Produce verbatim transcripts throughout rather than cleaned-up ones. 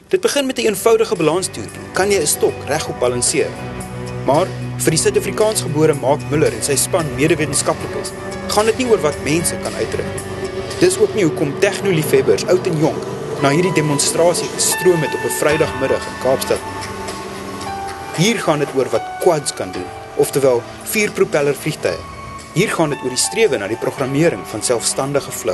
Dit begin met 'n eenvoudige balanstoertjie. Kan jy 'n stok regop balanseer? Maar vir die Suid-Afrikaans gebore Mark Muller en sy span medewetenskaplikes, gaan dit nie oor wat mense kan uitrig. Dis ook nie hoekom tegnoliefhebbers, oud en jonk, na hierdie demonstrasie gestroom het op 'n Vrydagmiddag in Kaapstad. Hier gaan dit oor wat quads kan doen, oftewel vierpropeller vliegtuie. Hier gaan dit oor die strewe na die programmering van selfstandige vlug.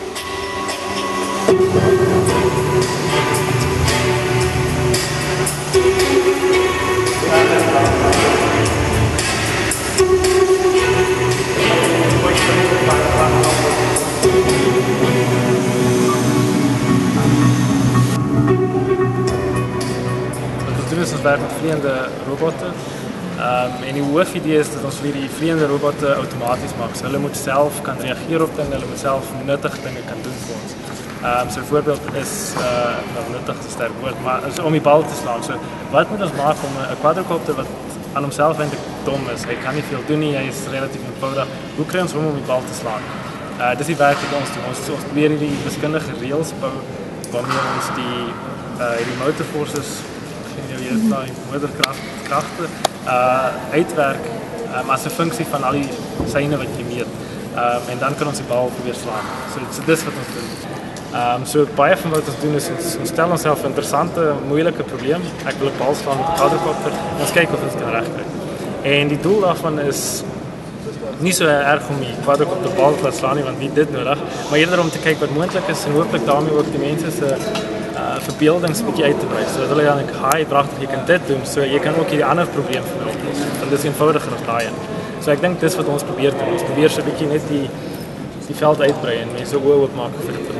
Ons werk met vliegende robotte. Um, en die hoofidee is dat ons vir die vliegende robotte outomaties maak. So hulle moet self kan reageer op dinge, hulle moet self nuttig dinge kan doen vir ons. Um, so 'n voorbeeld is, uh, nou nuttig is 'n sterk woord, maar is om die bal te slaan. So wat moet ons maak om 'n quadrocopter wat aan homself eintlik dom is, hy kan nie veel doen nie, hy is relatief eenvoudig. Hoe kry ons hom om die bal te slaan? Uh, dis die werk wat ons doen. Ons, ons probeer hierdie wiskundige reëls bou waarmee ons die uh, die motor forces, jy weet daai motorkragte uh uitwerk um, as 'n funksie van al die syne wat jy meet. Um, en dan kan ons die bal probeer slaan. So, so dis wat ons doen. Um, so baie van wat ons doen is ons, ons stel onsself 'n interessante, moeilike probleem. Ek wil 'n bal slaan met 'n quadrocopter en ons kyk of ons kan regkry. En die doel daarvan is nie so erg om die quadrocopter bal te laat slaan nie, want wie dit nodig, maar eerder om te kyk wat moontlik is en hooplik daarmee ook die mense se Uh, verbeeldings bietjie uit te brei. So dat hulle dan dink, "Haai, pragtig, jy kan dit doen." So jy kan ook hierdie ander probleem vir my oplos. Want dit is eenvoudiger as daai een. So ek dink dis wat ons probeer doen. Ons probeer so 'n bietjie net die die veld uitbrei en mense oë oopmaak vir dit.